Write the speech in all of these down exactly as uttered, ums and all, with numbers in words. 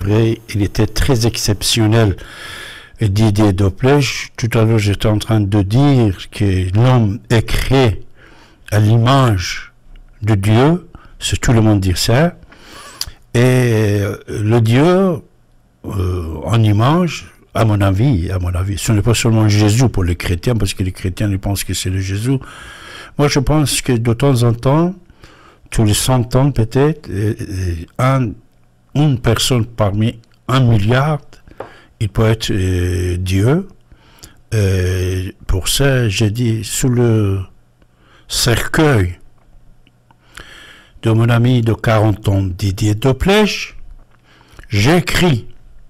célébré, il était très exceptionnel. Et Didier Doplèche, tout à l'heure j'étais en train de dire que l'homme est créé à l'image de Dieu, c'est tout le monde dit ça, et le Dieu euh, en image, à mon avis, à mon avis, ce n'est pas seulement Jésus pour les chrétiens, parce que les chrétiens ils pensent que c'est le Jésus. Moi je pense que de temps en temps, tous les cent ans peut-être, un, une personne parmi un milliard, il peut être euh, Dieu. Euh, pour ça, j'ai dit, sous le cercueil de mon ami de quarante ans, Didier Doplèche, j'écris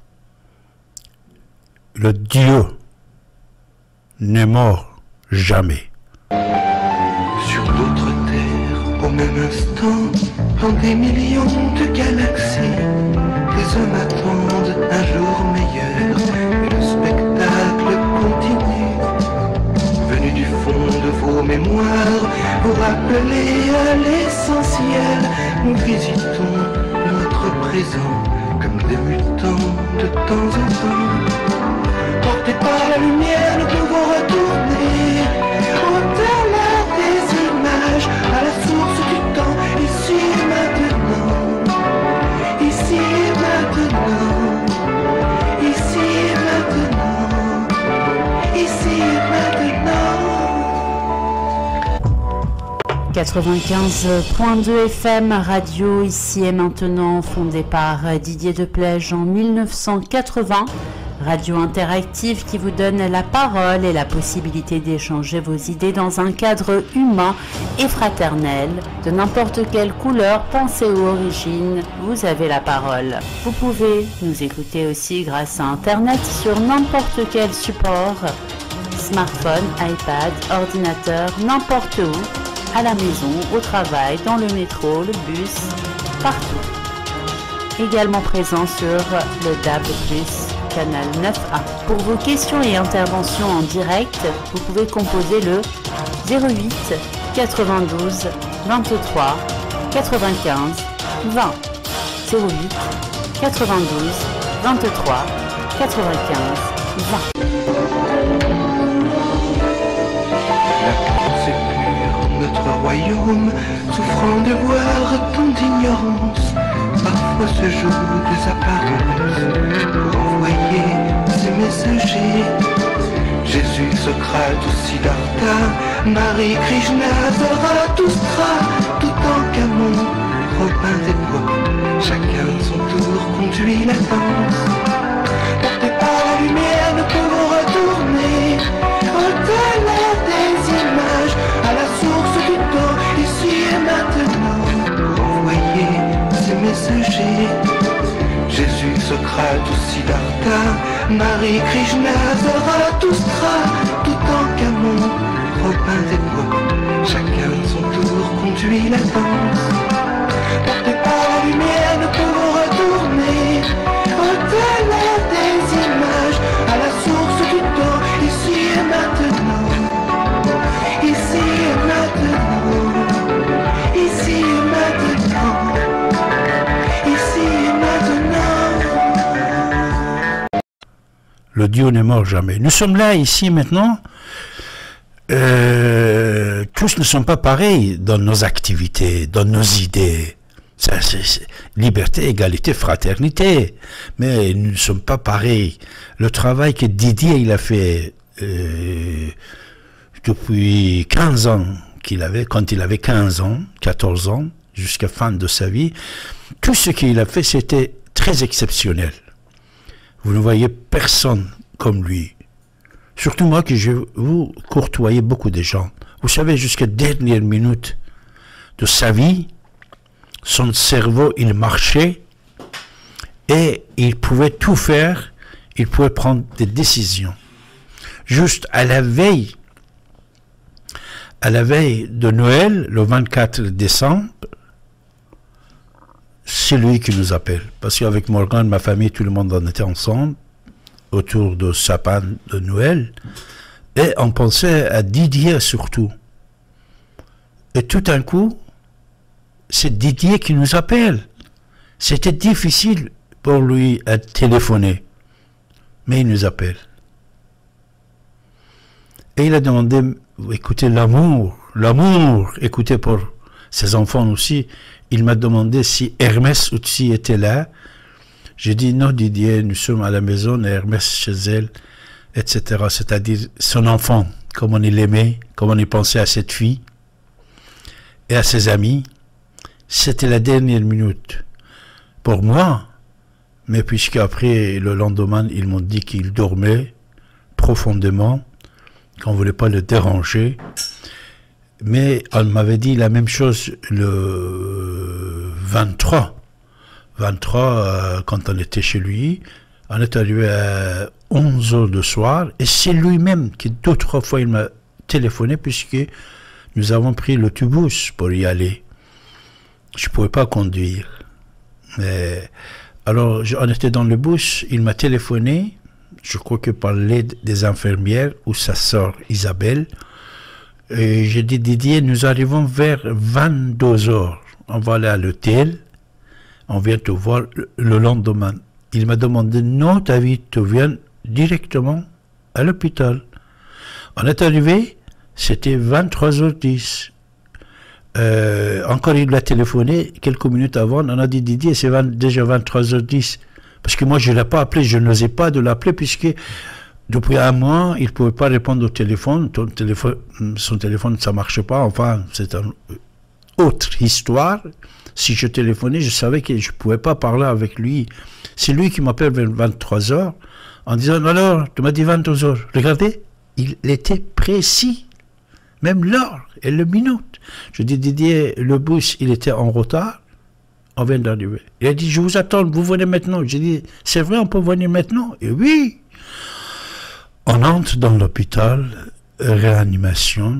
le Dieu n'est mort jamais. Sur d'autres terres, au même instant, dans des millions de galaxies, les hommes attendent un jour meilleur et le spectacle continue. Venu du fond de vos mémoires, vous rappeler à l'essentiel, nous visitons notre présent comme des mutants de temps en temps. Portés par la lumière, nous pouvons retourner au-delà des images, à la source du temps, ici et maintenant. Ici et maintenant. Ici et maintenant. Ici et maintenant. quatre-vingt-quinze point deux F M, radio Ici et Maintenant, fondée par Didier Doplèche en mille neuf cent quatre-vingts. Radio interactive qui vous donne la parole et la possibilité d'échanger vos idées dans un cadre humain et fraternel. De n'importe quelle couleur, pensée ou origine, vous avez la parole. Vous pouvez nous écouter aussi grâce à Internet sur n'importe quel support, smartphone, iPad, ordinateur, n'importe où, à la maison, au travail, dans le métro, le bus, partout. Également présent sur le D A B plus, canal neuf A. Pour vos questions et interventions en direct, vous pouvez composer le zéro huit quatre-vingt-douze vingt-trois quatre-vingt-quinze vingt. zéro huit quatre-vingt-douze vingt-trois quatre-vingt-quinze vingt. C'est pur, notre royaume, souffrant de voir tant d'ignorance. Parfois se jouent des apparences pour envoyer ses messagers. Jésus, Socrate ou Siddhartha, Marie, Krishna, Zarathustra, tout en Camon, Robin des Bois, chacun son tour conduit la danse. Portés par la lumière, nous pouvons retourner au-delà des images, à la source du temps, ici et maintenant, pour envoyer ses messagers. Jésus, Socrate ou Siddhartha, Marie, Krishna, Zarathustra, tout en Camon, Robin des Bois, chacun son tour conduit la danse. Portés par la lumière, nous pouvons retourner au-delà des images, à la source du temps, ici et maintenant. Ici et maintenant. Ici et maintenant. Ici et maintenant. Le Dieu n'est mort jamais. Nous sommes là, ici, maintenant. Euh, tous ne sont pas pareils dans nos activités, dans nos idées. Ça, c'est, c'est liberté, égalité, fraternité. Mais nous ne sommes pas pareils. Le travail que Didier il a fait euh, depuis quinze ans, qu'il avait, quand il avait quinze ans, quatorze ans, jusqu'à la fin de sa vie, tout ce qu'il a fait, c'était très exceptionnel. Vous ne voyez personne comme lui. Surtout moi, que je vous courtoyais beaucoup de gens. Vous savez, jusqu'à la dernière minute de sa vie, son cerveau, il marchait et il pouvait tout faire, il pouvait prendre des décisions. Juste à la veille, à la veille de Noël, le vingt-quatre décembre, c'est lui qui nous appelle. Parce qu'avec Morgan, ma famille, tout le monde en était ensemble, autour de sapin de Noël, et on pensait à Didier surtout. Et tout d'un coup, c'est Didier qui nous appelle. C'était difficile pour lui téléphoner. Mais il nous appelle. Et il a demandé, écoutez, l'amour, l'amour, écoutez, pour ses enfants aussi, il m'a demandé si Hermès aussi était là. J'ai dit, non Didier, nous sommes à la maison, Hermès chez elle, et cetera. C'est-à-dire son enfant, comment il l'aimait, comment il pensait à cette fille et à ses amis. C'était la dernière minute pour moi, mais puisque après, le lendemain, ils m'ont dit qu'ils dormaient profondément, qu'on ne voulait pas le déranger. Mais on m'avait dit la même chose le vingt-trois. vingt-trois, euh, quand on était chez lui, on est arrivé à onze heures du soir, et c'est lui-même qui deux, trois fois il m'a téléphoné, puisque nous avons pris l'autobus pour y aller. Je ne pouvais pas conduire. Mais, alors, je, on était dans le bus, il m'a téléphoné, je crois que par l'aide des infirmières, ou sa sœur Isabelle, et j'ai dit, Didier, nous arrivons vers vingt-deux heures. On va aller à l'hôtel, on vient te voir le lendemain. Il m'a demandé, non, David, tu viens directement à l'hôpital. On est arrivé, c'était vingt-trois heures dix. Euh, encore il l'a téléphoné quelques minutes avant, on a dit, Didier, c'est déjà vingt-trois heures dix. Parce que moi, je ne l'ai pas appelé, je n'osais pas de l'appeler, puisque depuis un mois, il ne pouvait pas répondre au téléphone. Ton téléphone son téléphone, ça ne marchait pas. Enfin, c'est une autre histoire. Si je téléphonais, je savais que je ne pouvais pas parler avec lui. C'est lui qui m'appelle vers vingt-trois heures en disant, alors, tu m'as dit vingt-deux heures. Regardez, il était précis. Même l'heure et le minute. Je dis, Didier, le bus, il était en retard. On vient d'arriver. Il a dit, je vous attends, vous venez maintenant. J'ai dit, c'est vrai, on peut venir maintenant? Et oui. On entre dans l'hôpital, réanimation,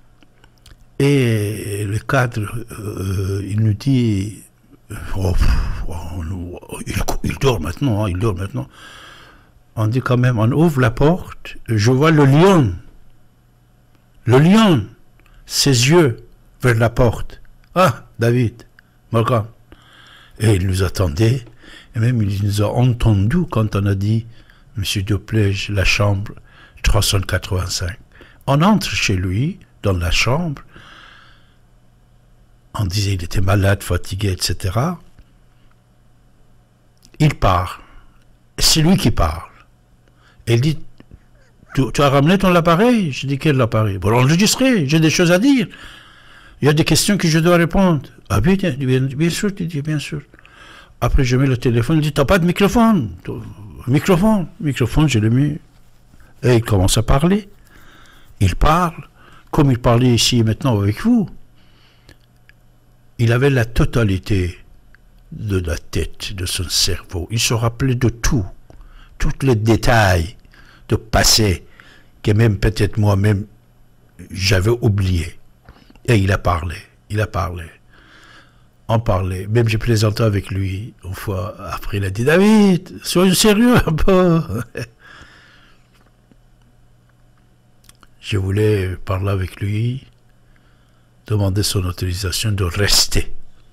et le cadre, euh, il nous dit, oh, oh, il, il dort maintenant, hein, il dort maintenant. On dit quand même, on ouvre la porte, je vois le lion, le lion, ses yeux vers la porte. Ah, David, Morgan. Et il nous attendait, et même il nous a entendus quand on a dit, Monsieur Duplège, la chambre trois cent quatre-vingt-cinq. On entre chez lui, dans la chambre, on disait qu'il était malade, fatigué, et cetera. Il part. C'est lui qui parle. Et il dit, tu, tu as ramené ton appareil? Je dis, quel appareil? Bon, enregistré, j'ai des choses à dire. Il y a des questions que je dois répondre. Ah bien, bien, bien sûr, tu dis, bien sûr. Après, je mets le téléphone, il dit, t'as pas de microphone? Microphone, microphone, je l'ai mis. Et il commence à parler. Il parle, comme il parlait ici et maintenant avec vous. Il avait la totalité de la tête, de son cerveau. Il se rappelait de tout, tous les détails de passé, que même peut-être moi-même, j'avais oublié. Et il a parlé, il a parlé. On parlait, même j'ai plaisanté avec lui une fois. Après, il a dit, David, soyez sérieux un peu. Je voulais parler avec lui, demander son autorisation de rester.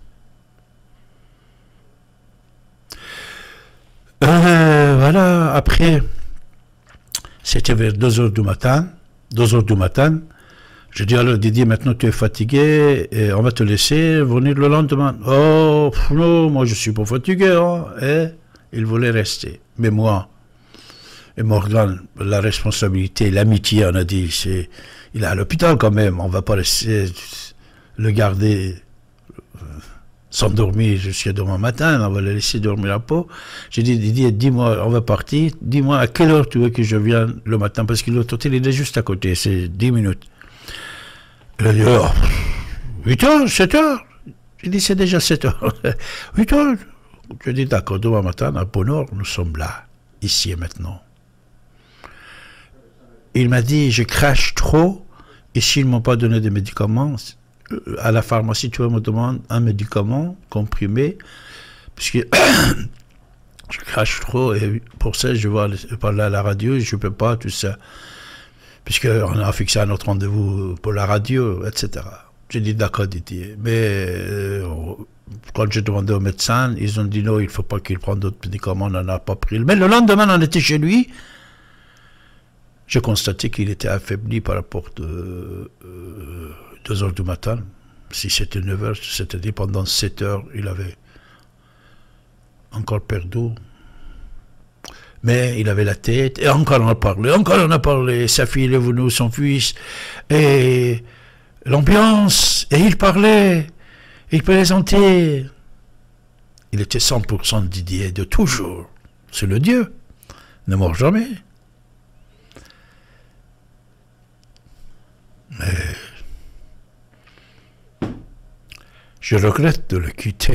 Euh, voilà, après, c'était vers deux heures du matin, deux heures du matin, je dis alors Didier, maintenant tu es fatigué, et on va te laisser venir le lendemain. Oh, non, moi je suis pas fatigué, hein. Et il voulait rester. Mais moi, et Morgan, la responsabilité, l'amitié, on a dit, c'est, il est à l'hôpital quand même, on va pas laisser le garder euh, s'endormir jusqu'à demain matin, on va le laisser dormir un peu. J'ai dit, Didier, dis-moi, on va partir, dis-moi à quelle heure tu veux que je vienne le matin, parce que l'autre hôtel, il est juste à côté, c'est dix minutes. Il a dit, oh, huit heures, sept heures. J'ai dit, c'est déjà sept heures. huit heures. Je dis, d'accord, demain matin, à bonne heure, nous sommes là, ici et maintenant. Il m'a dit, je crache trop, et s'ils ne m'ont pas donné des médicaments, à la pharmacie, tu vas me demander un médicament comprimé, puisque je crache trop, et pour ça, je vais parler à la radio, je ne peux pas, tout ça. Puisqu'on a fixé un autre rendez-vous pour la radio, et cetera. J'ai dit d'accord Didier, mais euh, quand j'ai demandé au médecin, ils ont dit non, il ne faut pas qu'il prenne d'autres médicaments, on n'en a pas pris. Mais le lendemain, on était chez lui, j'ai constaté qu'il était affaibli par rapport à euh, deux heures du matin. Si c'était neuf heures, c'est-à-dire pendant sept heures, il avait encore perdu. Mais il avait la tête, et encore on a parlé, encore on a parlé, sa fille est venue, son fils, et l'ambiance, et il parlait, il plaisantait. Il était cent pour cent Didier de toujours. C'est le Dieu, ne mord jamais. Mais je regrette de le quitter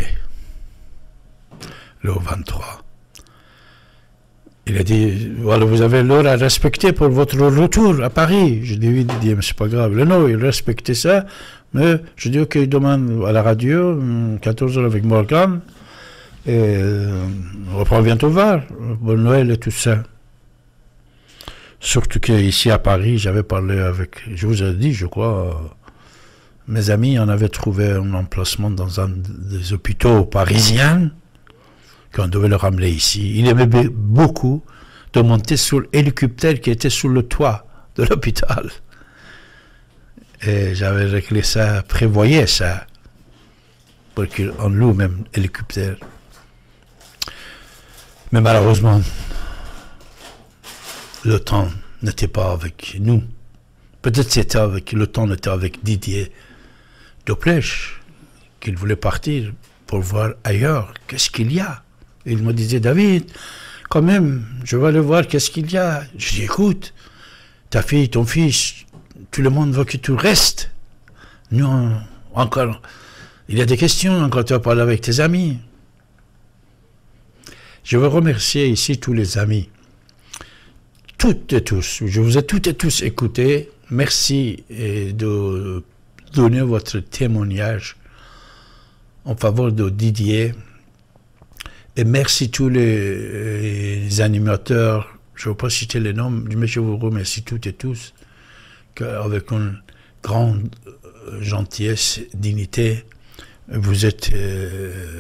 le vingt-trois. Il a dit, voilà, vous avez l'heure à respecter pour votre retour à Paris. Je dis, oui, Didier, mais c'est pas grave. Non, il respectait ça. Mais je dis, ok, demain à la radio, quatorze heures avec Morgan, et on reprend bientôt voir. Bonne Noël et tout ça. Surtout qu'ici à Paris, j'avais parlé avec, je vous ai dit, je crois, mes amis en avaient trouvé un emplacement dans un des hôpitaux parisiens, qu'on devait le ramener ici. Il aimait beaucoup de monter sur l'hélicoptère qui était sur le toit de l'hôpital. Et j'avais réglé ça, prévoyé ça, pour qu'on loue même l'hélicoptère. Mais malheureusement, le temps n'était pas avec nous. Peut-être c'était avec, le temps n'était avec Didier de Plèche, qu'il voulait partir pour voir ailleurs, qu'est-ce qu'il y a. Il me disait, David, quand même, je vais aller voir qu'est-ce qu'il y a. Je dis, écoute, ta fille, ton fils, tout le monde veut que tu restes. Nous, encore, il y a des questions quand tu vas parler avec tes amis. Je veux remercier ici tous les amis. Toutes et tous. Je vous ai toutes et tous écoutés. Merci de donner votre témoignage en faveur de Didier. Et merci tous les, les animateurs. Je ne vais pas citer les noms, mais je vous remercie toutes et tous avec une grande gentillesse, dignité. Vous êtes euh,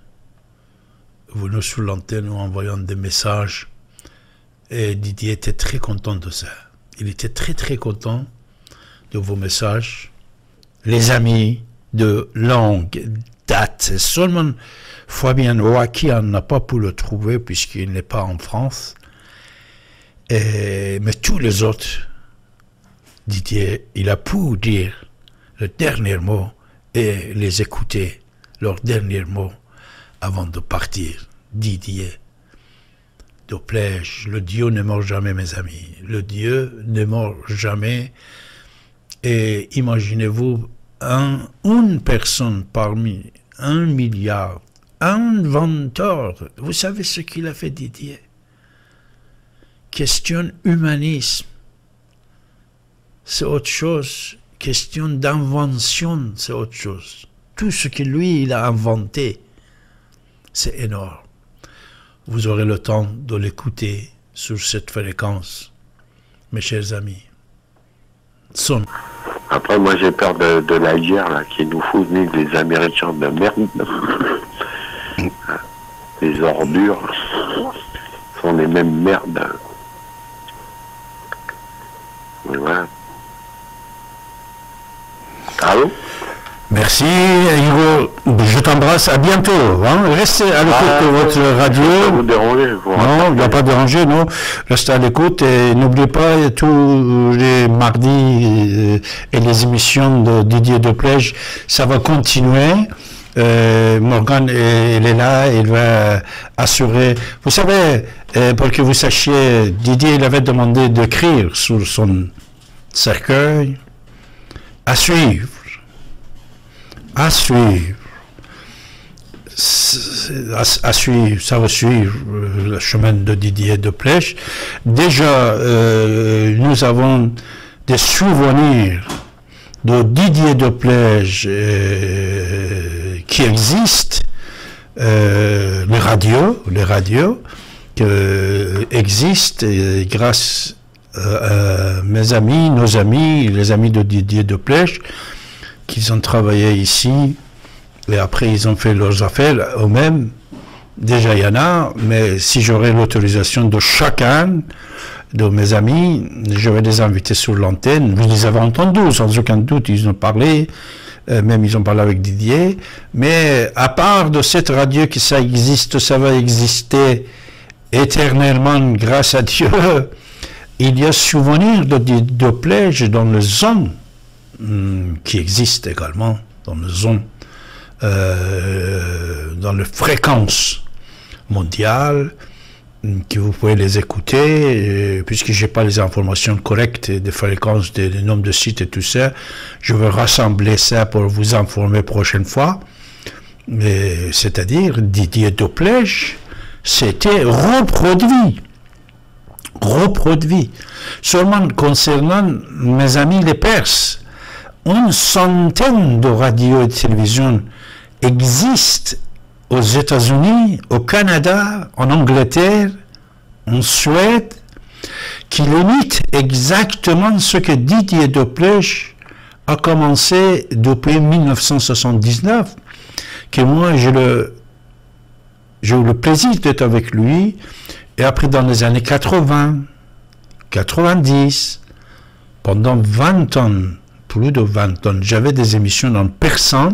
venus sur l'antenne en envoyant des messages. Et Didier était très content de ça. Il était très très content de vos messages. Les amis de longue date. Seulement Fabien Ouaki n'a pas pu le trouver puisqu'il n'est pas en France. Et, mais tous les autres, Didier, il a pu dire le dernier mot et les écouter, leur dernier mot avant de partir. Didier de Plèche, le Dieu ne meurt jamais, mes amis. Le Dieu ne meurt jamais. Et imaginez-vous, un, une personne parmi un milliard, un inventeur. Vous savez ce qu'il a fait, Didier? Question humanisme, c'est autre chose. Question d'invention, c'est autre chose. Tout ce que lui, il a inventé, c'est énorme. Vous aurez le temps de l'écouter sur cette fréquence, mes chers amis. Son. Après, moi, j'ai peur de, de la guerre, là, qui nous fout des Américains de merde. Les ordures sont les mêmes merdes. Mais voilà. Allô? Merci, Hugo. Je t'embrasse. À bientôt. Hein. Restez à l'écoute ah, de votre radio. Je vais vous déranger. Vous non, il ne va pas déranger, non. Restez à l'écoute et n'oubliez pas tous les mardis et les émissions de Didier de Plèche. Ça va continuer. Euh, Morgan, elle est là, elle va assurer. Vous savez, euh, pour que vous sachiez, Didier, il avait demandé d'écrire sur son cercueil à suivre. À suivre, à, à suivre, ça va suivre le chemin de Didier de Plèche. Déjà, euh, nous avons des souvenirs de Didier de Plèche euh, qui existent, euh, les radios, les radios qui euh, existent et grâce à, à mes amis, nos amis, les amis de Didier de Plèche, qu'ils ont travaillé ici, et après ils ont fait leurs affaires eux-mêmes. Déjà il y en a, mais si j'aurais l'autorisation de chacun de mes amis, je vais les inviter sur l'antenne. Vous les avez entendus, sans aucun doute, ils ont parlé, euh, même ils ont parlé avec Didier. Mais à part de cette radio que ça existe, ça va exister éternellement grâce à Dieu, il y a souvenir de Didier de Plège dans le zone hum, qui existe également, dans le zone, euh, dans les fréquences mondiales, que vous pouvez les écouter, euh, puisque j'ai pas les informations correctes des fréquences, des, des nombres de sites et tout ça, je vais rassembler ça pour vous informer prochaine fois. C'est-à-dire, Didier de Plège, c'était reproduit. Reproduit. Seulement concernant mes amis les Perses, une centaine de radios et de télévisions existent aux États-Unis, au Canada, en Angleterre, en Suède, qui imitent exactement ce que Didier de Plège a commencé depuis mille neuf cent soixante-dix-neuf, que moi j'ai le, j'ai eu le plaisir d'être avec lui, et après dans les années quatre-vingts, quatre-vingt-dix, pendant vingt ans, plus de vingt ans, j'avais des émissions en persan,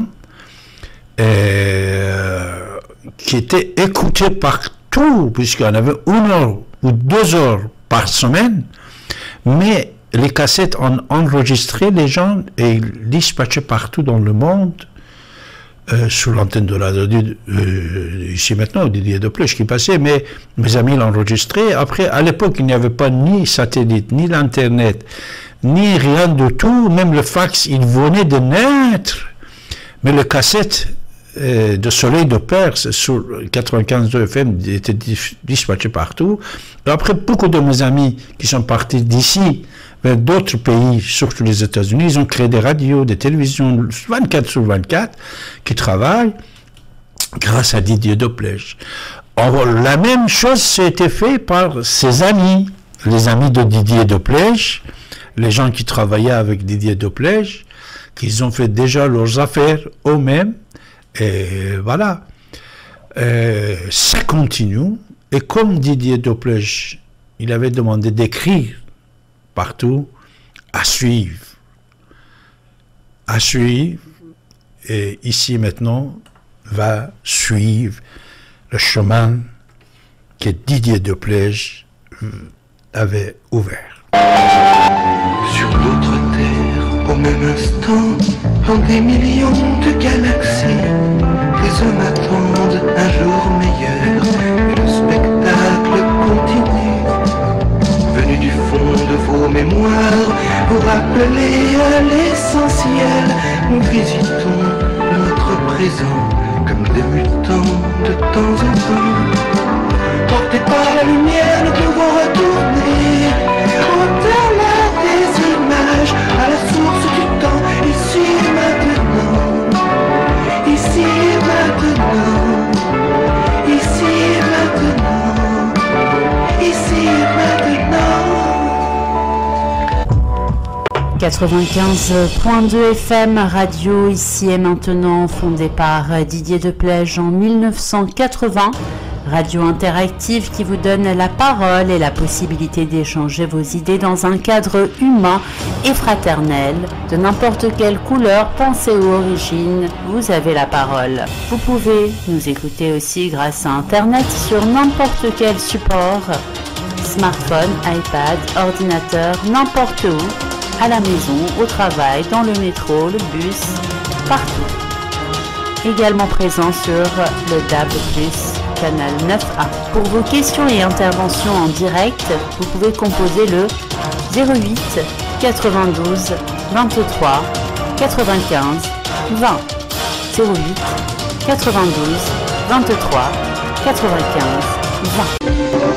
Euh, qui était écouté partout, puisqu'on avait une heure ou deux heures par semaine, mais les cassettes ont enregistré les gens et ils dispatchaient partout dans le monde, euh, sous l'antenne de la radio, euh, ici maintenant, Didier de Plège qui passait, mais mes amis l'ont enregistré. Après, à l'époque, il n'y avait pas ni satellite, ni l'internet, ni rien de tout, même le fax, il venait de naître, mais le cassette de Soleil de Perse sur quatre-vingt-quinze F M était dispatché partout. Et après, beaucoup de mes amis qui sont partis d'ici vers d'autres pays, surtout les États-Unis, ils ont créé des radios, des télévisions vingt-quatre sur vingt-quatre qui travaillent grâce à Didier de Plège. Or, la même chose s'était fait par ses amis, les amis de Didier de Plège, les gens qui travaillaient avec Didier de Plège, qu'ils ont fait déjà leurs affaires eux-mêmes. Et voilà, euh, ça continue. Et comme Didier de Plège, il avait demandé d'écrire partout, à suivre, à suivre, et ici maintenant, va suivre le chemin que Didier de Plège avait ouvert. Sur d'autres terres, au même instant, dans des millions de galaxies, les hommes attendent un jour meilleur, et le spectacle continue. Venu du fond de vos mémoires, vous rappeler à l'essentiel, nous visitons notre présent comme des mutants de temps en temps. Portés par la lumière, nous pouvons retourner au-delà des images, à la source du temps, ici et maintenant, ici et maintenant, ici et maintenant, ici et maintenant. quatre-vingt-quinze point deux F M, radio ici et maintenant, fondée par Didier de Plège en mille neuf cent quatre-vingts. Radio interactive qui vous donne la parole et la possibilité d'échanger vos idées dans un cadre humain et fraternel. De n'importe quelle couleur, pensée ou origine, vous avez la parole. Vous pouvez nous écouter aussi grâce à Internet sur n'importe quel support, smartphone, iPad, ordinateur, n'importe où, à la maison, au travail, dans le métro, le bus, partout. Également présent sur le D A B plus, canal neuf A. Pour vos questions et interventions en direct, vous pouvez composer le zéro huit quatre-vingt-douze vingt-trois quatre-vingt-quinze vingt. zéro huit quatre-vingt-douze vingt-trois quatre-vingt-quinze vingt.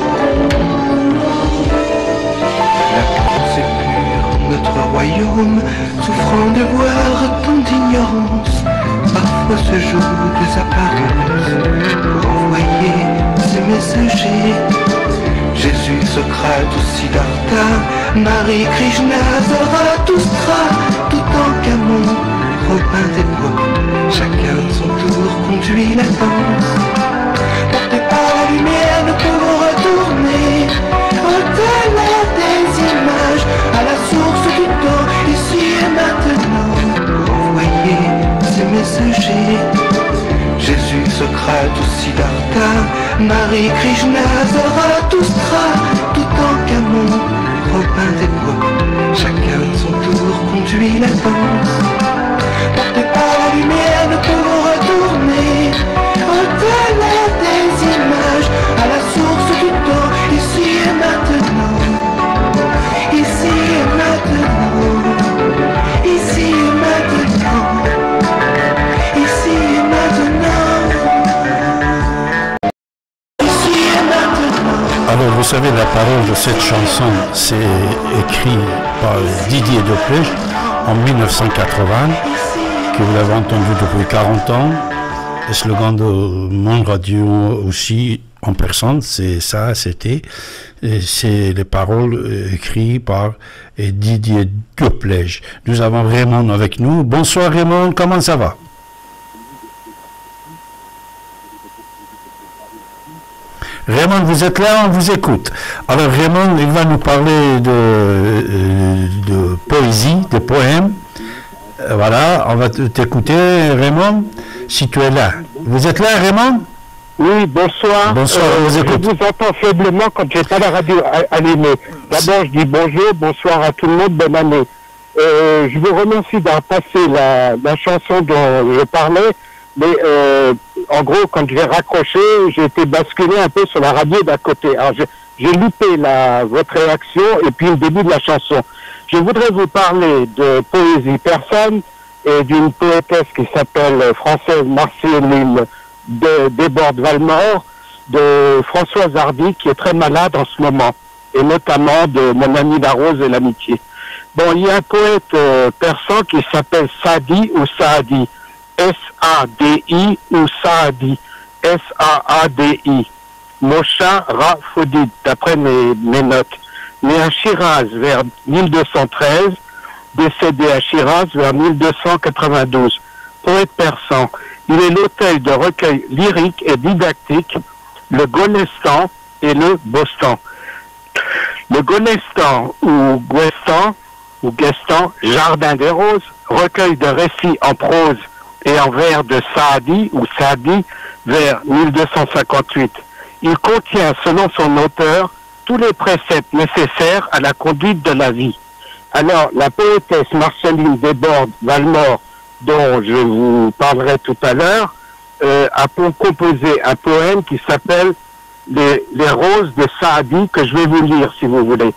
C'est pur, notre royaume, souffrant de voir tant d'ignorance, parfois se joue des apparences pour envoyer ses messagers. Jésus, Socrate ou Siddhartha, Marie, Krishna, Zarathustra, tout en Camon, Robin des Bois, chacun de son tour conduit la danse. Portés par la lumière, nous pouvons retourner au-delà des images, à la source du temps, ici et maintenant, pour envoyer ces messagers. Jésus, Socrate ou Siddhartha, Marie, Krishna, Zarathustra, tout en Camon, Robin des Bois, chacun de son tour conduit la danse. Portés par la lumière, nous pouvons retourner au-delà des images, à la source du temps, ici et maintenant. Ici et maintenant. Ici et maintenant. Ici et maintenant. Ici et maintenant. Alors, vous savez, la parole de cette chanson, c'est écrit par Didier Deplège en mille neuf cent quatre-vingts, que vous l'avez entendu depuis quarante ans. Le slogan de Monde Radio aussi, en personne, c'est ça, c'était. Et c'est les paroles écrites par Didier Deplège. Nous avons Raymond avec nous. Bonsoir Raymond, comment ça va? Raymond, vous êtes là, on vous écoute. Alors Raymond, il va nous parler de, de poésie, de poèmes. Voilà, on va t'écouter Raymond, si tu es là. Vous êtes là Raymond? Oui, bonsoir. Bonsoir, euh, on vous écoute. Je vous entends faiblement quand j'ai pas la radio allumée. D'abord, je dis bonjour, bonsoir à tout le monde, bonne année. Euh, je vous remercie d'avoir passé la, la chanson dont je parlais, mais euh, en gros, quand j'ai raccroché, j'ai été basculé un peu sur la radio d'à côté. Alors, j'ai loupé la, votre réaction et puis le début de la chanson. Je voudrais vous parler de poésie persane et d'une poétesse qui s'appelle Française Marceline de Desbordes-Valmore, de Françoise Hardy, qui est très malade en ce moment, et notamment de mon ami La Rose et l'Amitié. Bon, il y a un poète euh, persan qui s'appelle Saadi ou Saadi, S A D I ou Saadi, S A A D I, Mosha Rafodid, d'après mes, mes notes. Né à Shiraz vers mille deux cent treize, décédé à Shiraz vers mille deux cent quatre-vingt-douze. Poète persan, il est l'auteur de recueils lyriques et didactiques, le Golestan et le Bostan. Le Golestan ou Guestan, ou Guestan, Jardin des Roses, recueil de récits en prose et en vers de Saadi ou Saadi vers mille deux cent cinquante-huit. Il contient, selon son auteur, tous les préceptes nécessaires à la conduite de la vie. Alors, la poétesse Marceline Desbordes-Valmore, dont je vous parlerai tout à l'heure, euh, a composé un poème qui s'appelle les, les roses de Saadi, que je vais vous lire, si vous voulez.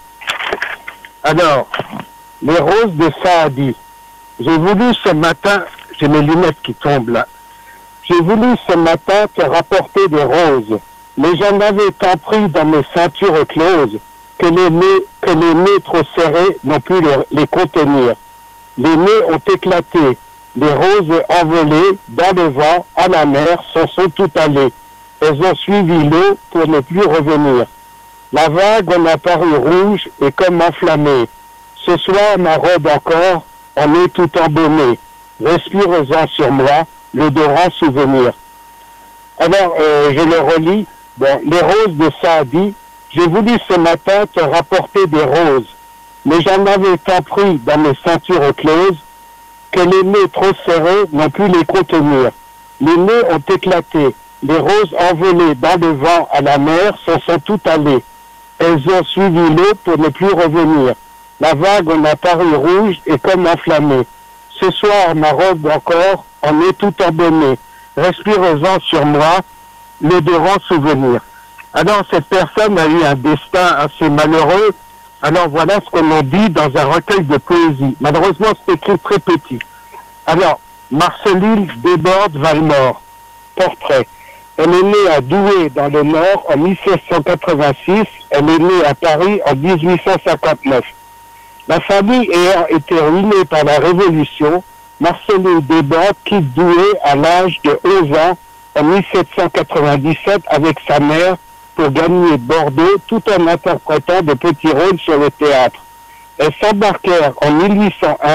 Alors, les roses de Saadi. J'ai voulu ce matin, j'ai mes lunettes qui tombent là, j'ai voulu ce matin te rapporter des roses, mais j'en avais tant pris dans mes ceintures closes que les nez, que les nez trop serrés n'ont pu les, les contenir. Les nez ont éclaté, les roses envolées dans le vent, à la mer, s'en sont toutes allées. Elles ont suivi l'eau pour ne plus revenir. La vague en a paru rouge et comme enflammée. Ce soir, ma robe encore en est tout embaumée. Respire-en sur moi l'odorant souvenir. Alors, euh, je le relis. Bon, les roses de Saadi, j'ai voulu ce matin te rapporter des roses, mais j'en avais tant pris dans mes ceintures closes que les nez trop serrés n'ont pu les contenir. Les nez ont éclaté, les roses envolées dans le vent à la mer s'en sont toutes allées. Elles ont suivi l'eau pour ne plus revenir. La vague en a paru rouge et comme enflammée. Ce soir, ma robe encore en est tout embaumée. Respire-en sur moi l'odorant souvenir. Alors, cette personne a eu un destin assez malheureux. Alors, voilà ce qu'on a dit dans un recueil de poésie. Malheureusement, c'est écrit très petit. Alors, Marceline Desbordes-Valmore, portrait. Elle est née à Douai, dans le Nord, en mille sept cent quatre-vingt-six. Elle est née à Paris en dix-huit cent cinquante-neuf. La famille ayant été ruinée par la Révolution, Marceline Desbordes quitte Douai à l'âge de onze ans en mille sept cent quatre-vingt-dix-sept avec sa mère pour gagner Bordeaux tout en interprétant de petits rôles sur le théâtre. Elles s'embarquèrent en mille huit cent un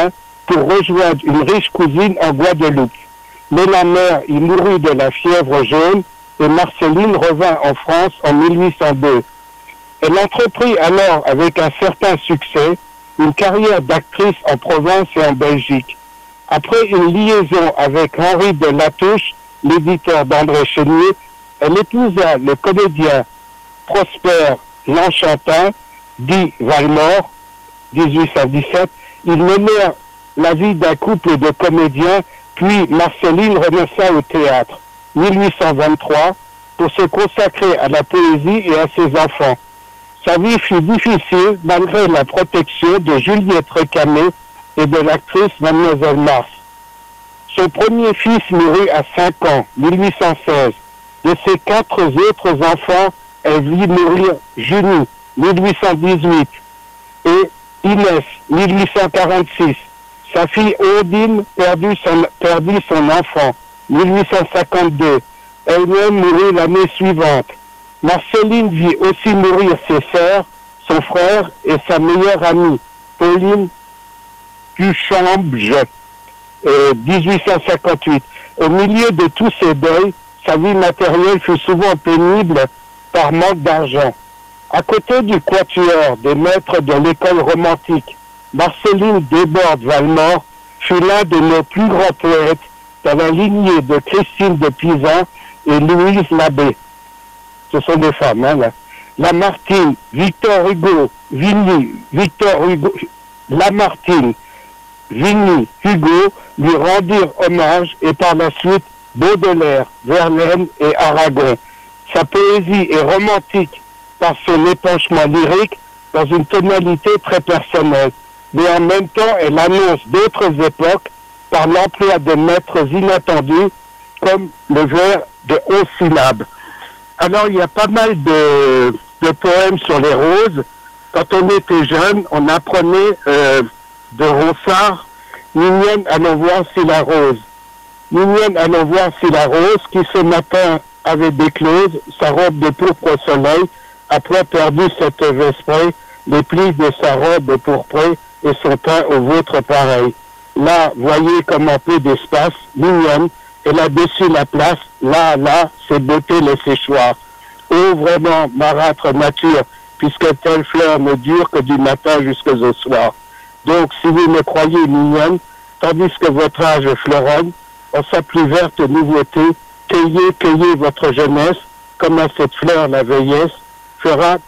pour rejoindre une riche cousine en Guadeloupe. Mais la mère y mourut de la fièvre jaune et Marceline revint en France en mille huit cent deux. Elle entreprit alors avec un certain succès une carrière d'actrice en province et en Belgique. Après une liaison avec Henri de Latouche, l'éditeur d'André Chénier, elle épousa le comédien Prosper Lanchantin, dit Valmore, dix-huit cent dix-sept. Ils menèrent la vie d'un couple de comédiens, puis Marceline renonça au théâtre, mille huit cent vingt-trois, pour se consacrer à la poésie et à ses enfants. Sa vie fut difficile malgré la protection de Juliette Recamé et de l'actrice Mademoiselle Mars. Son premier fils mourut à cinq ans, mille huit cent seize. De ses quatre autres enfants, elle vit mourir Junie, mille huit cent dix-huit, et Inès, mille huit cent quarante-six. Sa fille Ondine perdit son, perdit son enfant, mille huit cent cinquante-deux. Elle-même mourut l'année suivante. Marceline vit aussi mourir ses sœurs, son frère et sa meilleure amie, Pauline Duchambre, euh, dix-huit cent cinquante-huit. Au milieu de tous ces deuils, sa vie matérielle fut souvent pénible par manque d'argent. À côté du quatuor des maîtres de l'école romantique, Marceline Desbordes-Valmore fut l'un de nos plus grands poètes dans la lignée de Christine de Pisan et Louise Labbé. Ce sont des femmes, hein, là. Lamartine, Victor Hugo, Vigny, Victor Hugo, Lamartine, Vigny, Hugo lui rendirent hommage et par la suite Baudelaire, Verlaine et Aragon. Sa poésie est romantique par son épanchement lyrique dans une tonalité très personnelle, mais en même temps elle annonce d'autres époques par l'emploi de maîtres inattendus comme le vers de onze syllabes. Alors il y a pas mal de, de poèmes sur les roses. Quand on était jeune, on apprenait euh, de Ronsard, Mignonne, allons voir si la rose. Mignonne, allons voir si la rose, qui ce matin avait déclose sa robe de pourpre au soleil, après perdu cette vesprée, les plis de sa robe pourprée et son teint au vôtre pareil. Là, voyez comme un peu d'espace, mignonne, et là-dessus la place, là, là, c'est beauté le séchoir. Oh, vraiment, marâtre nature, puisque telle fleur ne dure que du matin jusqu'au soir. Donc, si vous me croyez mignonne, tandis que votre âge fleuronne, en sa plus verte nouveauté, cueillez, cueillez votre jeunesse, comme à cette fleur la vieillesse, fera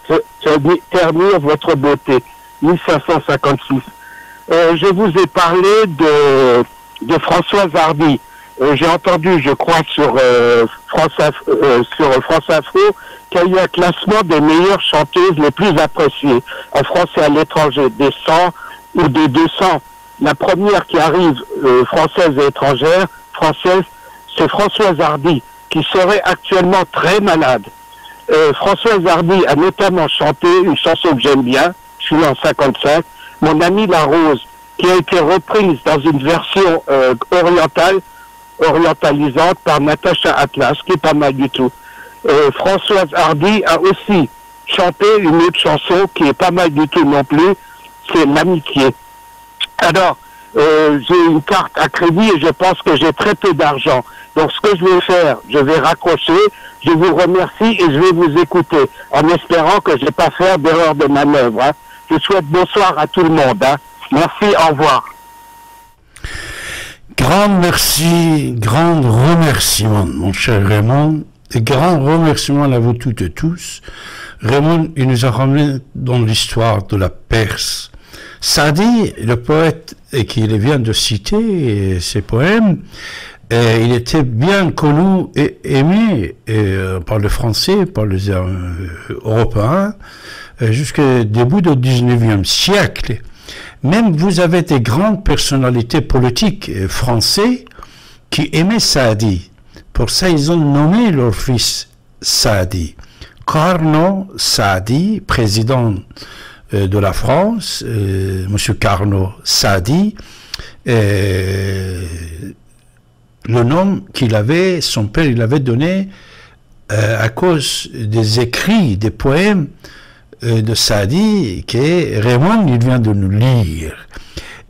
ternir votre beauté. mille cinq cent cinquante-six. Euh, je vous ai parlé de, de Françoise Hardy. Euh, J'ai entendu, je crois, sur, euh, France, euh, sur France Info, qu'il y a eu un classement des meilleures chanteuses les plus appréciées en France et à l'étranger, des cent ou des deux cents. La première qui arrive, euh, française et étrangère, française, c'est Françoise Hardy, qui serait actuellement très malade. Euh, Françoise Hardy a notamment chanté une chanson que j'aime bien, je suis en cinquante-cinq, Mon ami la rose, qui a été reprise dans une version euh, orientale, orientalisante par Natacha Atlas, qui est pas mal du tout. Euh, Françoise Hardy a aussi chanté une autre chanson qui est pas mal du tout non plus, c'est L'amitié. Alors, euh, j'ai une carte à crédit et je pense que j'ai très peu d'argent. Donc ce que je vais faire, je vais raccrocher, je vous remercie et je vais vous écouter, en espérant que je n'ai pas fait d'erreur de manœuvre. Hein. Je souhaite bonsoir à tout le monde. Hein. Merci, au revoir. Grand merci, grand remerciement, mon cher Raymond, et grand remerciement à vous toutes et tous. Raymond, il nous a ramené dans l'histoire de la Perse. Saadi, le poète et qu'il vient de citer, ses poèmes, et il était bien connu et aimé et, euh, par les Français, par les euh, Européens, jusqu'au début du dix-neuvième siècle. Même vous avez des grandes personnalités politiques français qui aimaient Saadi. Pour ça, ils ont nommé leur fils Saadi. Carnot Saadi, président euh, de la France, euh, Monsieur Carnot Saadi, euh, le nom qu'il avait, son père, il avait donné euh, à cause des écrits, des poèmes euh, de Saadi, que Raymond, il vient de nous lire.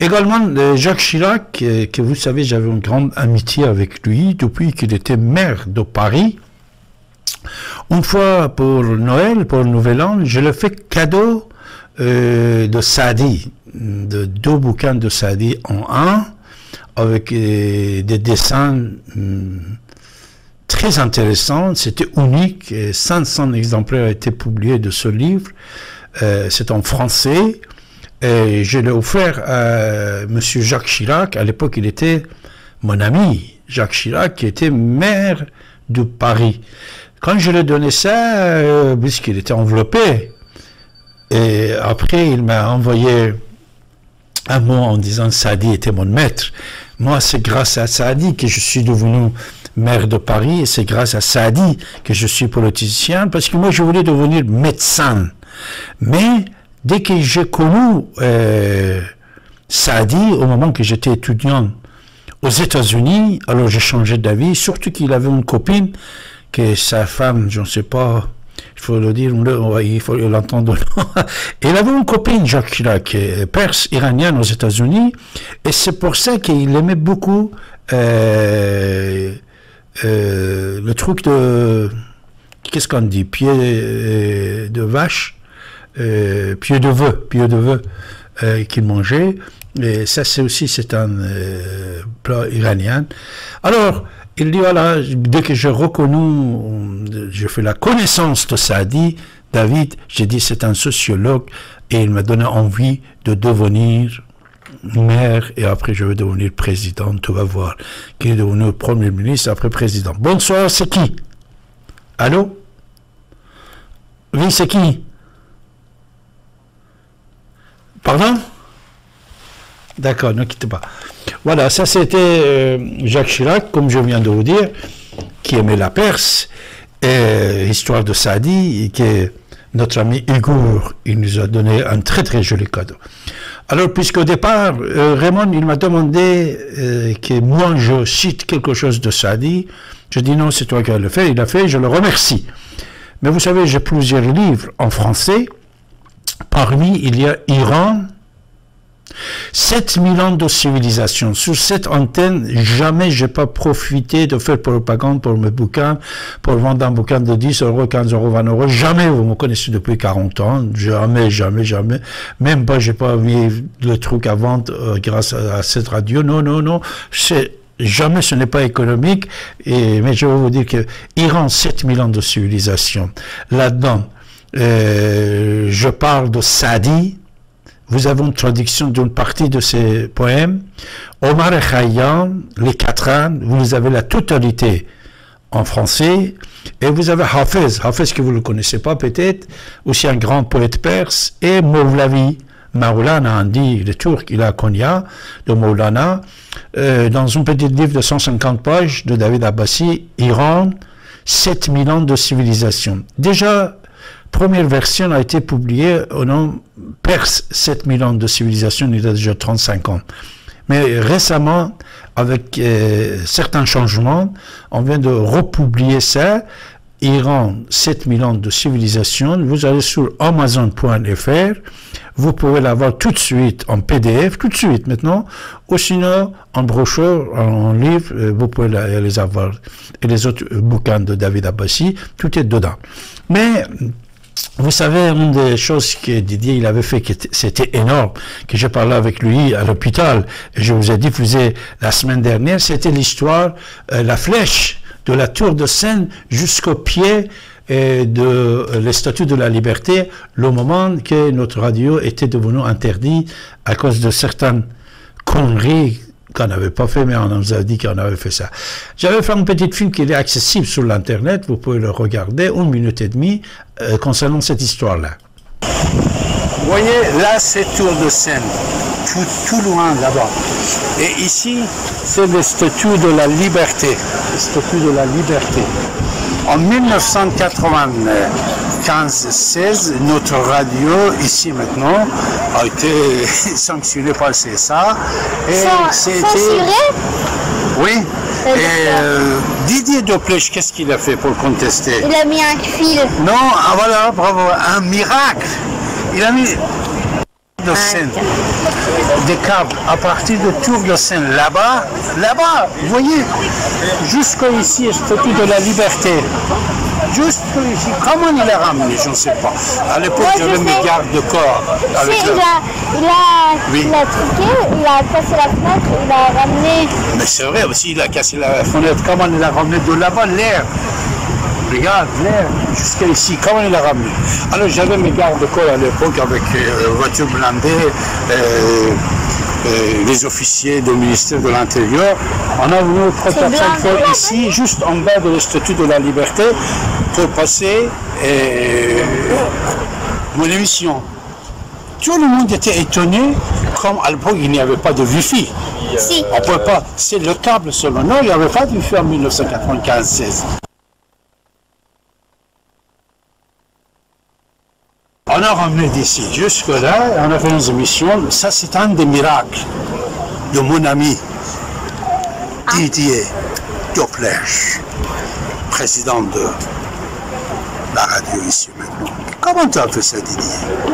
Également, euh, Jacques Chirac, euh, que vous savez, j'avais une grande amitié avec lui depuis qu'il était maire de Paris. Une fois pour Noël, pour le Nouvel An, je lui fais cadeau euh, de Saadi, de deux bouquins de Saadi en un, avec euh, des dessins euh, très intéressants. C'était unique. cinq cents exemplaires ont été publiés de ce livre. Euh, c'est en français. Et je l'ai offert à M. Jacques Chirac. À l'époque, il était mon ami, Jacques Chirac, qui était maire de Paris. Quand je lui ai donné ça, euh, puisqu'il était enveloppé, et après, il m'a envoyé un mot en disant « Saadi était mon maître ». Moi, c'est grâce à Saadi que je suis devenu maire de Paris, et c'est grâce à Saadi que je suis politicien, parce que moi, je voulais devenir médecin. Mais dès que j'ai connu euh, Saadi, au moment que j'étais étudiant aux États-Unis, alors j'ai changé d'avis, surtout qu'il avait une copine, que sa femme, je ne sais pas, il faut le dire, il faut l'entendre. Il avait une copine, Jacques Chirac, perse iranienne aux États-Unis, et c'est pour ça qu'il aimait beaucoup euh, euh, le truc de, qu'est-ce qu'on dit, pied euh, de vache, euh, pied de veau, pied de veau euh, qu'il mangeait. Et ça, c'est aussi, c'est un euh, plat iranien. Alors, il dit, voilà, dès que j'ai reconnu, j'ai fait la connaissance de Saadi, David, j'ai dit, c'est un sociologue, et il m'a donné envie de devenir maire, et après je vais devenir président, tu vas voir, qui est devenu premier ministre, après président. Bonsoir, c'est qui? Allô? Oui, c'est qui? Pardon? D'accord, ne quittez pas. Voilà, ça c'était euh, Jacques Chirac, comme je viens de vous dire, qui aimait la Perse, et histoire de Saadi, et que notre ami Igor, il nous a donné un très très joli cadeau. Alors, puisqu'au départ, euh, Raymond, il m'a demandé euh, que moi je cite quelque chose de Saadi, je dis non, c'est toi qui as le fait, il a fait, je le remercie. Mais vous savez, j'ai plusieurs livres en français, parmi il y a Iran, sept mille ans de civilisation. Sur cette antenne, jamais je n'ai pas profité de faire propagande pour mes bouquins, pour vendre un bouquin de dix euros, quinze euros, vingt euros. Jamais, vous me connaissez depuis quarante ans. Jamais, jamais, jamais. Même pas, j'ai pas mis le truc à vendre euh, grâce à, à cette radio. Non, non, non. C'est jamais, ce n'est pas économique. Et, mais je vais vous dire que Iran, sept mille ans de civilisation. Là-dedans, euh, je parle de Saadi. Vous avez une traduction d'une partie de ces poèmes. Omar Khayyam, les quatrains, vous avez la totalité en français. Et vous avez Hafez, Hafez que vous ne le connaissez pas peut-être, aussi un grand poète perse, et Mawlavi, Maulana, on dit, le Turc, il a Konya, de Maulana, euh, dans un petit livre de cent cinquante pages de David Abbasi, Iran, sept mille ans de civilisation. Déjà, première version a été publiée au nom Perse, sept mille ans de civilisation, il y a déjà trente-cinq ans. Mais récemment, avec euh, certains changements, on vient de republier ça, Iran, sept mille ans de civilisation. Vous allez sur amazon point f r, vous pouvez l'avoir tout de suite en P D F, tout de suite maintenant, ou sinon en brochure, en livre, vous pouvez les avoir. Et les autres bouquins de David Abbasi, tout est dedans. Mais vous savez, une des choses que Didier il avait fait, qui c'était énorme, que j'ai parlé avec lui à l'hôpital, et je vous ai diffusé la semaine dernière, c'était l'histoire, euh, la flèche de la tour de Seine jusqu'au pied euh, de euh, la statue de la liberté, le moment que notre radio était devenue interdite à cause de certaines conneries qu'on n'avait pas fait, mais on nous a dit qu'on avait fait ça. J'avais fait un petit film qui est accessible sur l'internet, vous pouvez le regarder, une minute et demie, euh, concernant cette histoire-là. Vous voyez, là c'est Tour de Seine, tout, tout loin là-bas. Et ici, c'est le statue de la liberté, le statue de la liberté. En mille neuf cent quatre-vingt-quinze seize, notre radio, ici maintenant, a été sanctionnée par le C S A. Censurée ? Oui. Et euh, Didier Doplèche, qu'est-ce qu'il a fait pour contester? Il a mis un fil. Non, ah voilà, bravo, un miracle. Il a mis de Seine, des câbles à partir de Tour de Seine, là-bas, là-bas, vous voyez, jusqu'ici, Statue de la Liberté. Juste ici, comment il a ramené, je ne sais pas. À l'époque, j'avais mes gardes de corps. Avec Si, le... il, a, il, a, Oui. il a truqué, il a cassé la fenêtre, il a ramené. Mais c'est vrai aussi, il a cassé la fenêtre. Comment il a ramené de là-bas l'air? Regarde, l'air, jusqu'à ici, comment il a ramené? Alors j'avais mes gardes de corps à l'époque avec euh, voiture blindée, euh, euh, les officiers du ministère de l'Intérieur. On a venu trois quatre cinq fois ici, juste en bas de la Statue de la Liberté, pour passer euh, mon émission. Tout le monde était étonné, comme à l'époque il n'y avait pas de Wi-Fi. Si. On peut pas, c'est le câble seulement. Non, il n'y avait pas de Wi-Fi en mille neuf cent quatre-vingt-quinze seize. On a ramené d'ici jusque-là, on a fait nos émissions. Ça, c'est un des miracles de mon ami Didier Doplèche, président de la radio ici maintenant. Comment tu as fait ça, Didier?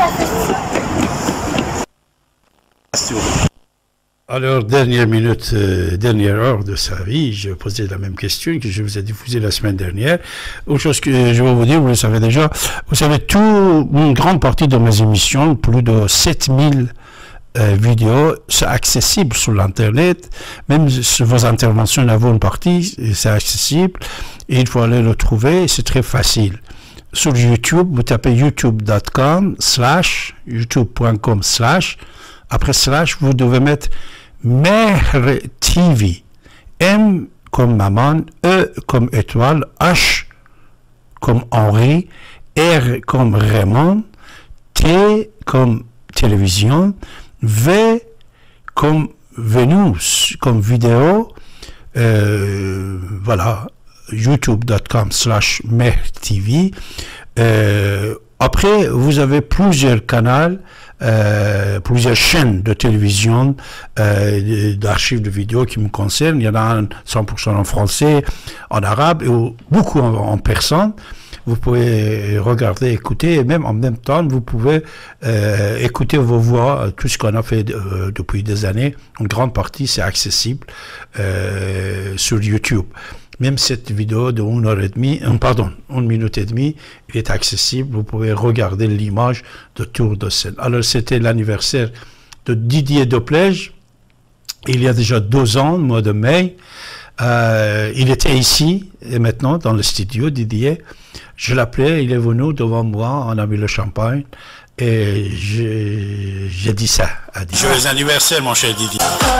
Alors, dernière minute, euh, dernière heure de sa vie, je posais la même question que je vous ai diffusée la semaine dernière. Autre chose que je vais vous dire, vous le savez déjà, vous savez, tout, une grande partie de mes émissions, plus de sept mille euh, vidéos, c'est accessible sur l'Internet. Même sur vos interventions, il y a une partie, c'est accessible. Et il faut aller le trouver, c'est très facile. Sur YouTube, vous tapez youtube point com slash, youtube point com slash, après slash, vous devez mettre Mehr T V. M comme maman, E comme étoile, H comme Henri, R comme Raymond, T comme télévision, V comme Vénus, comme vidéo. Euh, voilà, youtube point com slash Mehr T V. Euh, après, vous avez plusieurs canaux, euh, plusieurs chaînes de télévision, euh, d'archives de vidéos qui me concernent. Il y en a un cent pour cent en français, en arabe et beaucoup en, en persan. Vous pouvez regarder, écouter, et même en même temps, vous pouvez euh, écouter vos voix, tout ce qu'on a fait euh, depuis des années. Une grande partie, c'est accessible euh, sur YouTube. Même cette vidéo de une heure et demie, euh, pardon, une minute et demie, il est accessible. Vous pouvez regarder l'image de Tour de Seine. Alors, c'était l'anniversaire de Didier Doplèche. Il y a déjà deux ans, le mois de mai. Euh, il était ici, et maintenant, dans le studio, Didier. Je l'appelais, il est venu devant moi, on a mis le champagne, et j'ai dit ça à Didier. Joyeux anniversaire, mon cher Didier.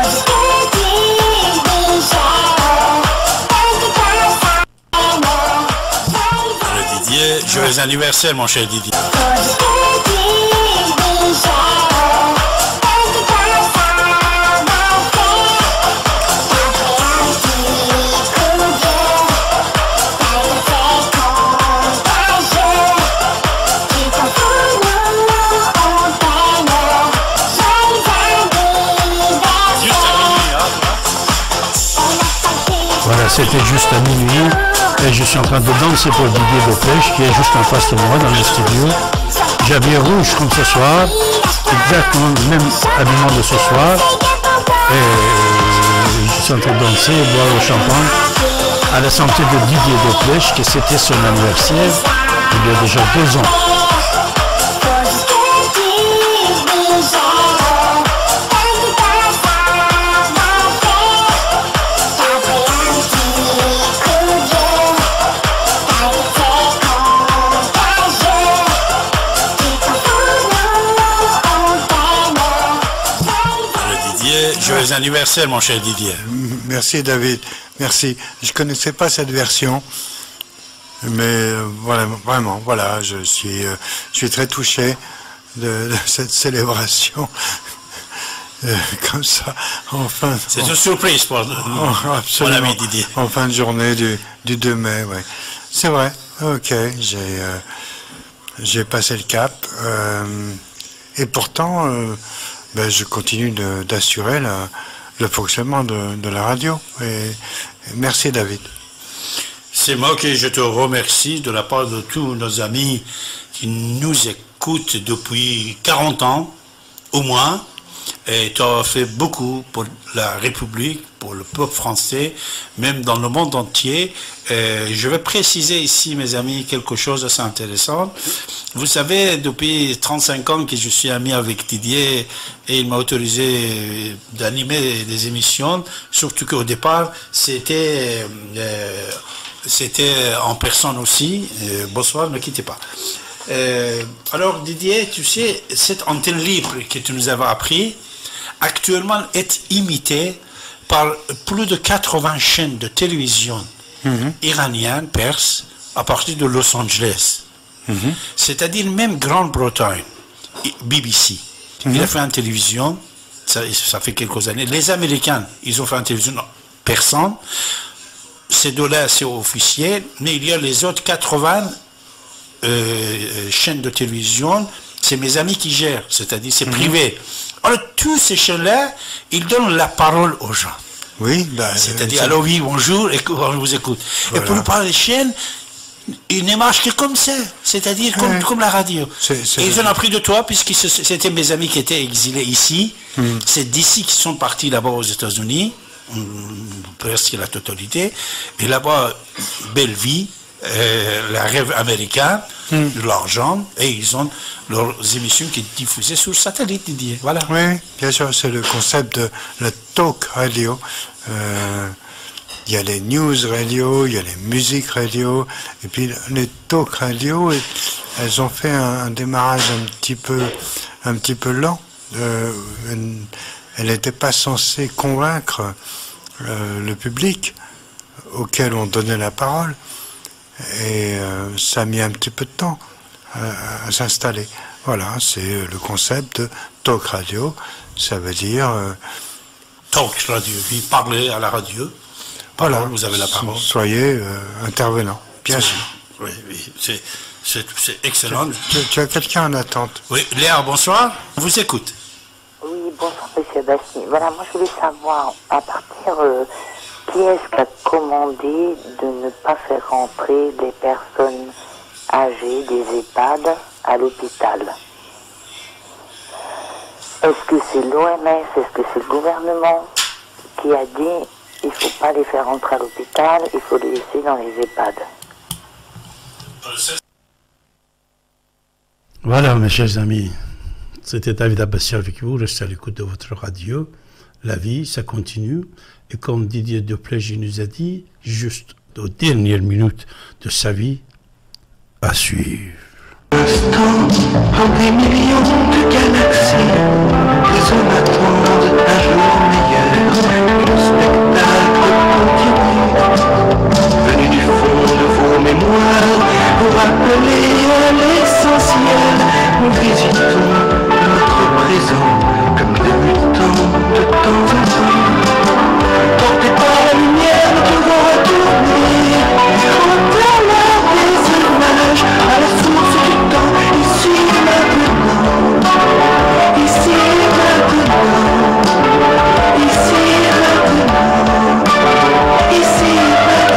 Didier, joyeux anniversaire, mon cher Didier. Voilà, c'était juste à minuit. Et je suis en train de danser pour Didier Doplèche, qui est juste en face de moi dans le studio. J'habille rouge comme ce soir, exactement le même habillement de ce soir. Et je suis en train de danser et boire le champagne à la santé de Didier Doplèche, que c'était son anniversaire il y a déjà deux ans. Joyeux anniversaire, mon cher Didier. Merci, David. Merci. Je ne connaissais pas cette version. Mais euh, voilà, vraiment, voilà, je suis, euh, je suis très touché de, de cette célébration. Euh, comme ça, enfin. C'est une surprise pour mon ami Didier. En fin de journée du, du deux mai, oui. C'est vrai. Ok, j'ai euh, j'ai passé le cap. Euh, et pourtant, euh, ben, je continue d'assurer le fonctionnement de, de la radio. Et, et merci, David. C'est moi que je te remercie de la part de tous nos amis qui nous écoutent depuis quarante ans. au moins, et tu as fait beaucoup pour la République, pour le peuple français, même dans le monde entier. Et je vais préciser ici, mes amis, quelque chose d'assez intéressant. Vous savez, depuis trente-cinq ans que je suis ami avec Didier et il m'a autorisé d'animer des émissions, surtout qu'au départ, c'était euh, c'était en personne aussi. Euh, bonsoir, ne quittez pas. Euh, alors Didier, tu sais, cette antenne libre que tu nous avais appris, actuellement est imitée par plus de quatre-vingts chaînes de télévision mm-hmm. iraniennes, perses, à partir de Los Angeles. Mm-hmm. C'est-à-dire même Grande-Bretagne, B B C. Mm-hmm. Il a fait une télévision, ça, ça fait quelques années. Les Américains, ils ont fait une télévision persane. Ces deux-là, c'est officiel, mais il y a les autres quatre-vingts euh, chaînes de télévision, c'est mes amis qui gèrent, c'est-à-dire c'est mm-hmm. privé. Alors, tous ces chaînes-là, ils donnent la parole aux gens. Oui, bah, c'est-à-dire, euh, alors oui, bonjour, et on vous écoute. Voilà. Et pour nous parler des chaînes, ils ne marchent que comme ça, c'est-à-dire comme, ouais. comme la radio. C'est, c'est et ils ont appris de toi, puisque c'était mes amis qui étaient exilés ici. Mm. C'est d'ici qu'ils sont partis là-bas aux États-Unis, presque la totalité. Et là-bas, belle vie. Euh, la rêve américain, mm. de l'argent, et ils ont leurs émissions qui sont diffusées sur satellite, Didier. Voilà. Oui, bien sûr, c'est le concept de la talk radio. Euh, il y a les news radio, il y a les musiques radio, et puis les talk radio, elles ont fait un, un démarrage un petit peu, un petit peu lent. Euh, elles n'étaient pas censées convaincre euh, le public auquel on donnait la parole. Et euh, ça a mis un petit peu de temps euh, à s'installer. Voilà, c'est le concept de talk radio. Ça veut dire... Euh, talk radio, puis parler à la radio. Voilà, parole, vous avez la parole. Soyez euh, intervenant, bien sûr. Oui, oui, c'est, c'est, c'est excellent. Tu, tu, tu as quelqu'un en attente. Oui, Léa, bonsoir, on vous écoute. Oui, bonsoir, monsieur Bassi. Voilà, moi je voulais savoir, à partir... Euh, qui est-ce qui a commandé de ne pas faire rentrer des personnes âgées des EHPAD à l'hôpital? Est-ce que c'est l'O M S, est-ce que c'est le gouvernement qui a dit il ne faut pas les faire rentrer à l'hôpital, il faut les laisser dans les EHPAD? Voilà, mes chers amis, c'était David Abbassi avec vous, restez à l'écoute de votre radio. La vie, ça continue. Et comme Didier Deplège nous a dit, juste aux dernières minutes de sa vie, à suivre. Instant, en des millions de galaxies, les hommes attendent un jour meilleur, le spectacle continue, venu du fond de vos mémoires, pour rappeler à l'essentiel, nous visitons notre présent, comme débutant de temps en temps. Porté par la lumière, nous devons retourner au-delà des images, à la source du temps, ici et maintenant, ici et maintenant, ici et maintenant, ici et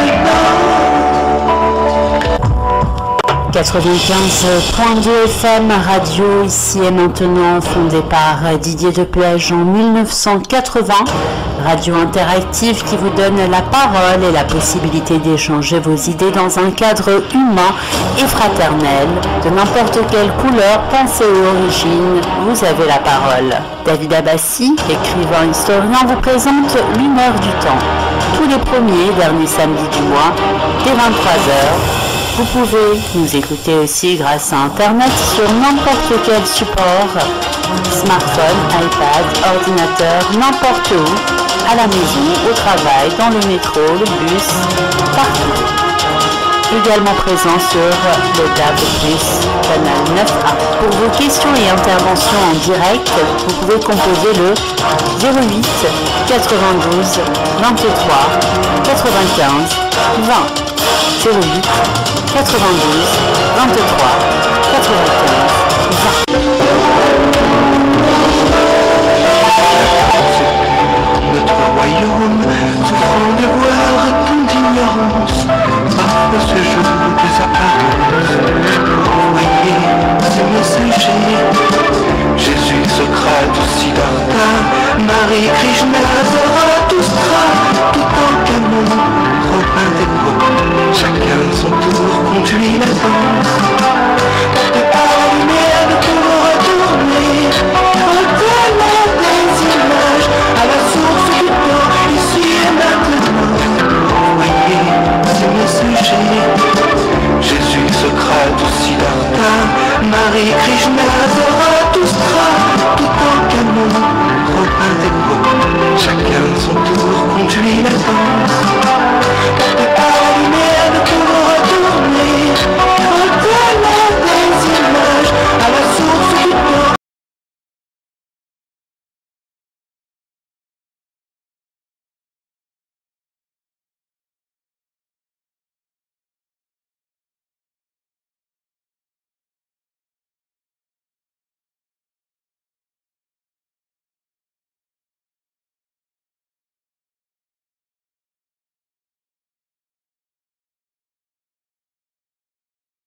maintenant. quatre-vingt-quinze point deux F M radio, ici et maintenant, fondée par Didier Deplège en mille neuf cent quatre-vingts. Radio interactive qui vous donne la parole et la possibilité d'échanger vos idées dans un cadre humain et fraternel. De n'importe quelle couleur, pensée ou origine, vous avez la parole. David Abbassi, écrivain historien, vous présente l'une heure du temps. Tous les premiers et derniers samedis du mois, dès vingt-trois heures. Vous pouvez nous écouter aussi grâce à Internet sur n'importe quel support, smartphone, iPad, ordinateur, n'importe où, à la maison, au travail, dans le métro, le bus, partout. Également présent sur le D A B plus, canal neuf A. Pour vos questions et interventions en direct, vous pouvez composer le zéro huit quatre-vingt-douze vingt-trois quatre-vingt-quinze vingt. zéro huit quatre-vingt-douze vingt-trois quatre-vingt-quinze vingt. Notre royaume, souffrant de voir tant d'ignorance, parfois ce jour des apparences, pour envoyer ses messagers. Jésus, Socrate Marie Krishna, Zarathustra, tout en canon, Robin des Bois, chacun de son tour conduit la danse. De par la lumière de tout retourner, au-delà des images, à la source du temps, ici et maintenant. Envoyez ces messagers, Jésus, Socrate ou Siddhartha, Marie Krishna, Zarathustra, tout en canon, Robin des Bois, chacun de son tour conduit la danse.